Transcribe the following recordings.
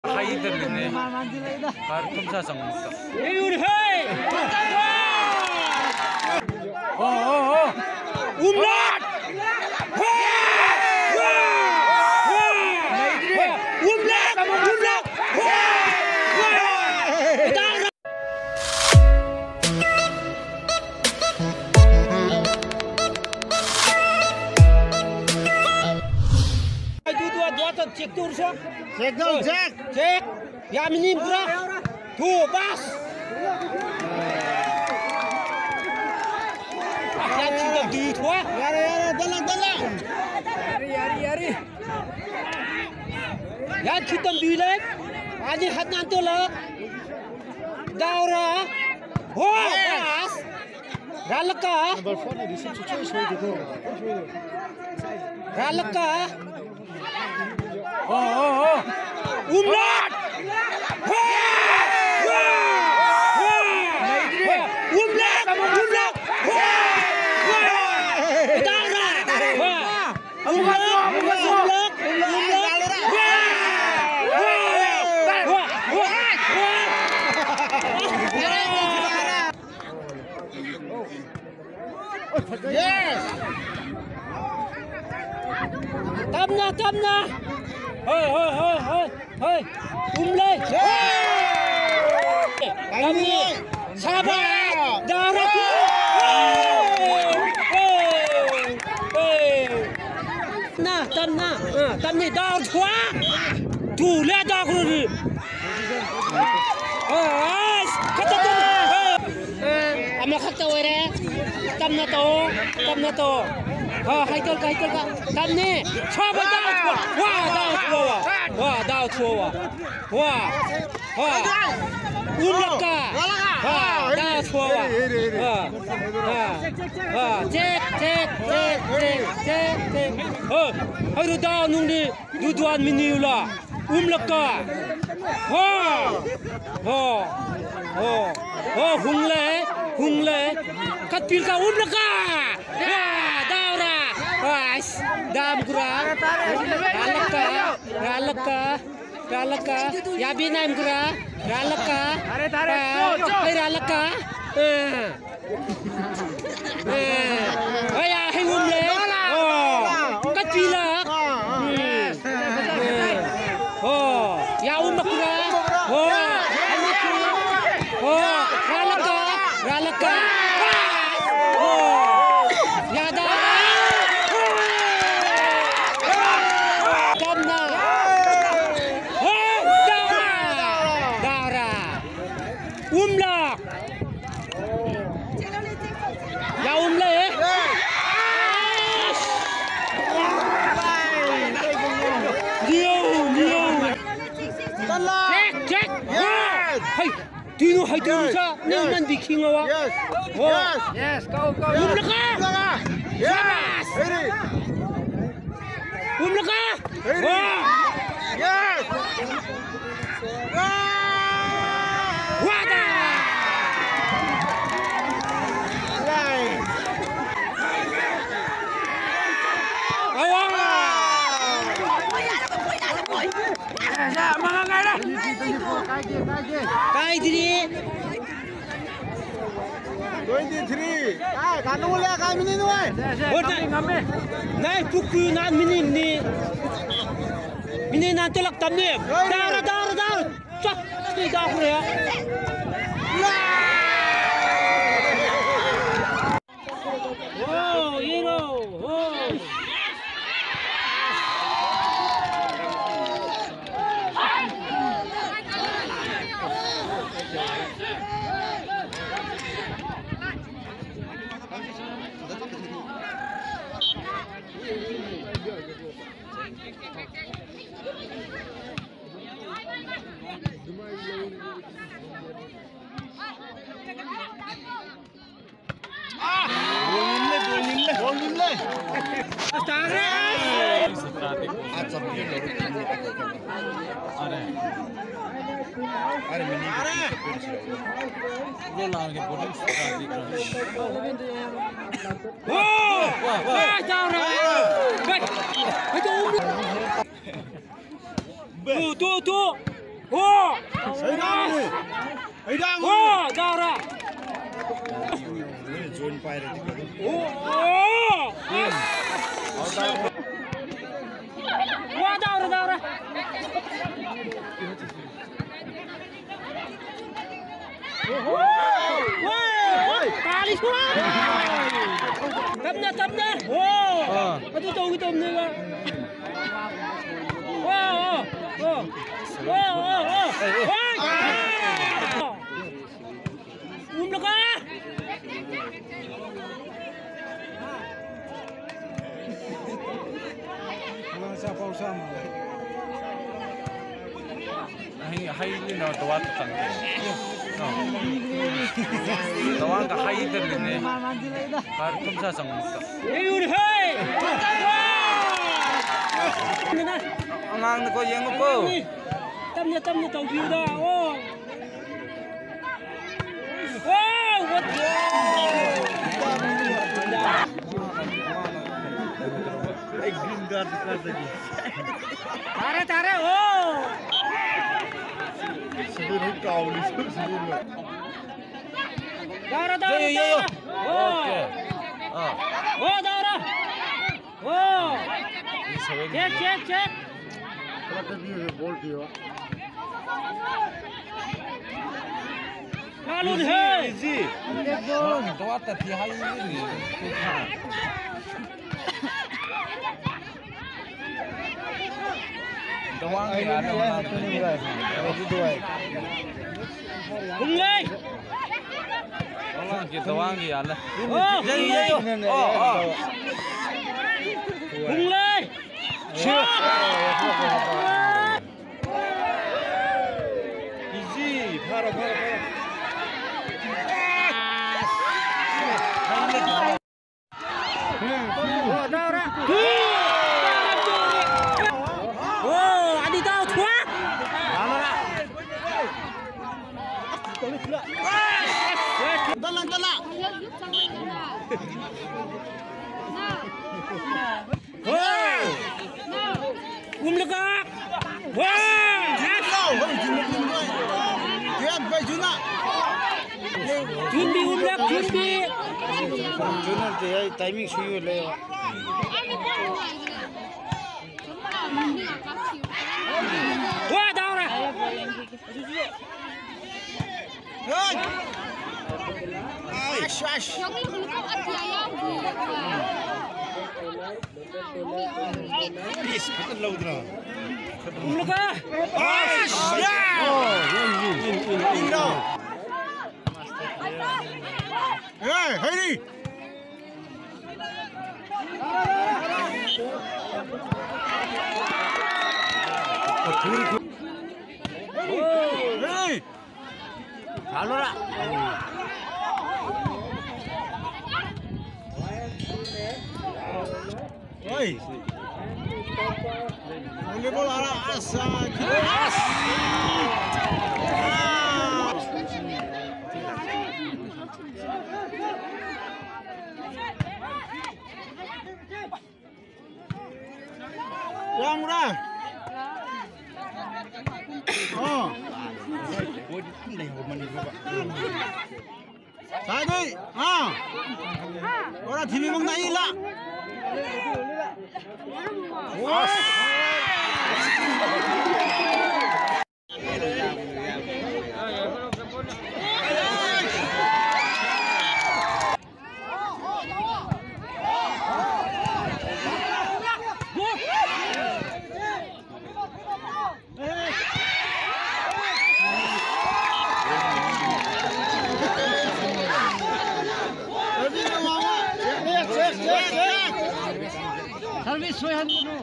Hayırdır ne? Kartım sasam mutlu. Yürü hey! Umlat! Cek tur so. Cek dong, cek. Cek. Ya minim gerak. Tuh, pas. Ya cinta di tua. Yari, dalang. Yari. Ya cinta di lek. Aja hat nanti lah. Daura. Oh, pas. Galaka. Number 4 ni receive cuci show itu. Galaka. Umlat! Yes. Tamna. Hei. Umlay. Kami sabar. Darahku. Nah, tamni dar tua. Tu lihat aku ni. Kata tu. Ama kata wera. Tamna to. Hai tol ka. Tamni. Sabar dar tua. Wah, dah tua. Wah. Umlaka. Dah tua. Cek. Hari dah nunggu duduan miniula. Umlaka. Hungle. Katil ka umlaka. Daura. Dam kurang. Ralaka. Ya binam kurang. Ralaka. Hai ralaka. Ya hai umle. Katila. Ya umak kurang. Ralaka. Ya dah. Umlak. Ya umle. Dia. Cek. Hai. Dino sa. Naman biking awa. Yes. Kau. Umlak. Yes. Umlak. Yes. Kai diri 23. Kanu lihat kami ni nuai. Nai puku na mini nanti lak tamne. Dar. Cak, tidak ya. Boleh. अरे मिनी वो लाके बोले वाह जाओ रे भाई तो 오! 의당! 의당! 오! 나와라! जोन पाएर 오! 오! 와, 나와라, 나와라! 와! 빨리 쏘아! 땀나, 땀나! 오! 어디 또 여기도 없네, 와! 와! umlaka 하이는 도와도 당겨. 도와가 하이들네. 가르통사 성목사. 에이우리 헤이 Ngang ko yang ko. 땀내 덩기우다 오 what Ay green card कर देगी. तारे ओ सुबह रुक कावली सुबह. तारा ओके. ओ तारा ओ check बोल दियो Lalu hei Easy. Doa tapi hai ini. Doang ya ada orang. Bungai Doang kita doang ya lah. oh Bungai Easy. Para. umlaka wah 준비 umlak 준비 जुनर ते टाइमिंग सुयो ले 와 나와라 umlaka Hey, hurry! Hey! Halora! Oi! Volleyball ara asa. Ya murah. Oh. Tadi, orang TV mong naila. Servis soy hanno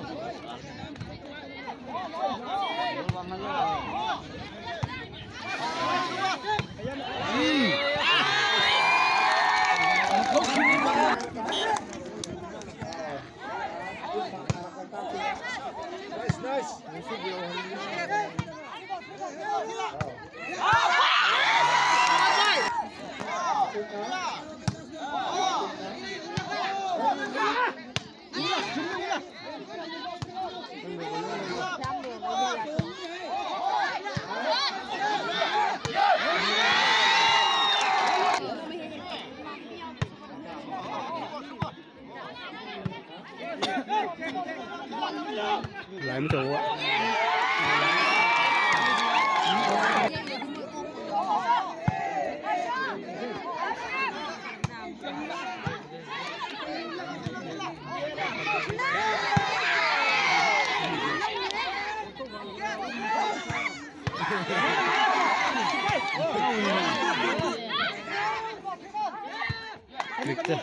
Victor.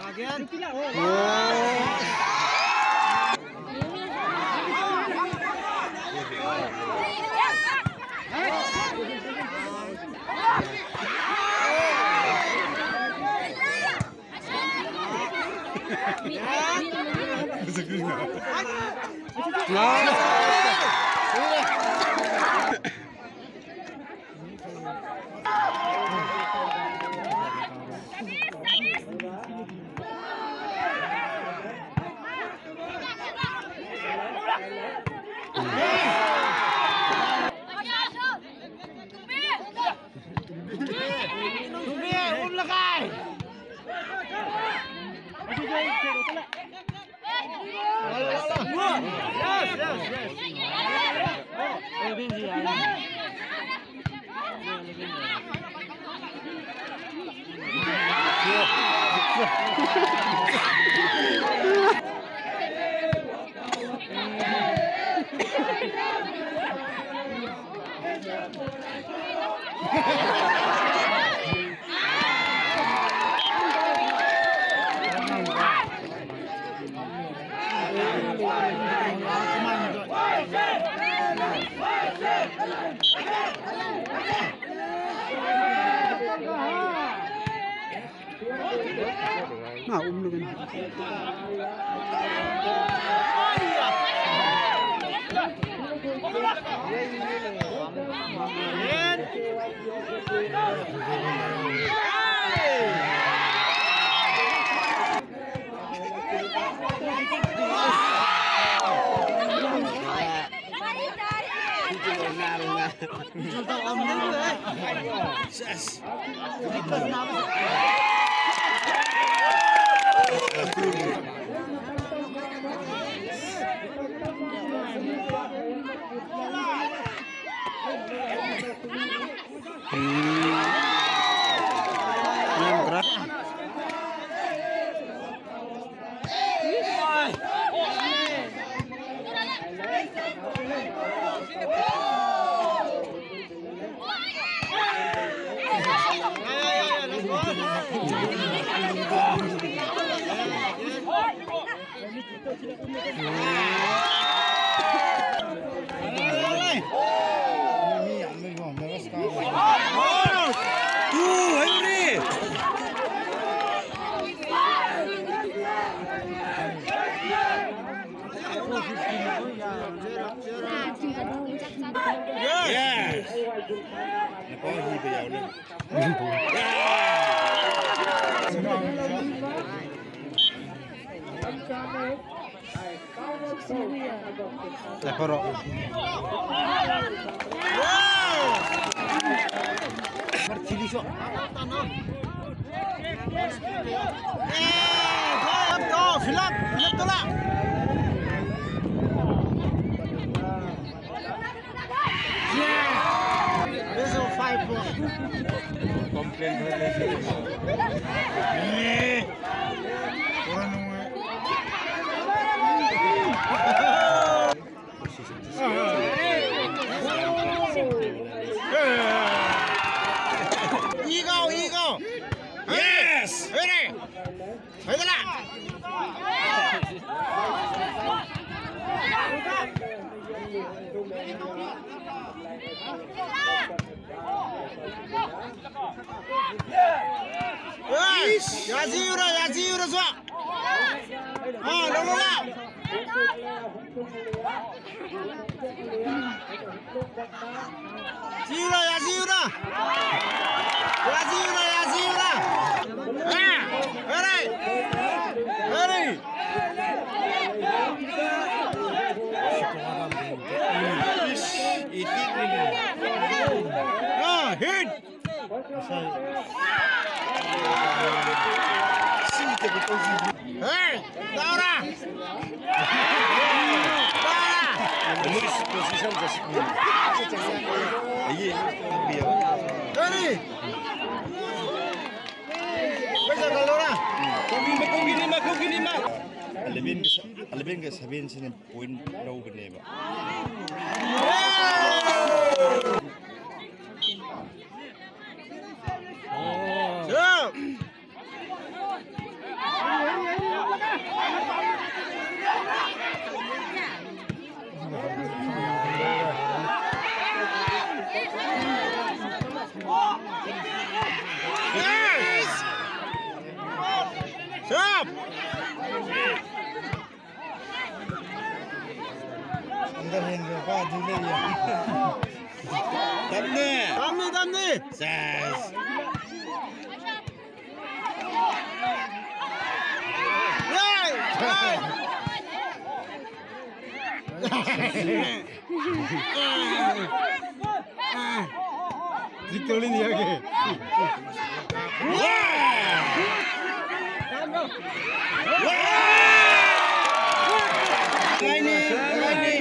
Alvin ke sabihin sini point low beneba. 담니. Ses. Dictolin lagi. Ini.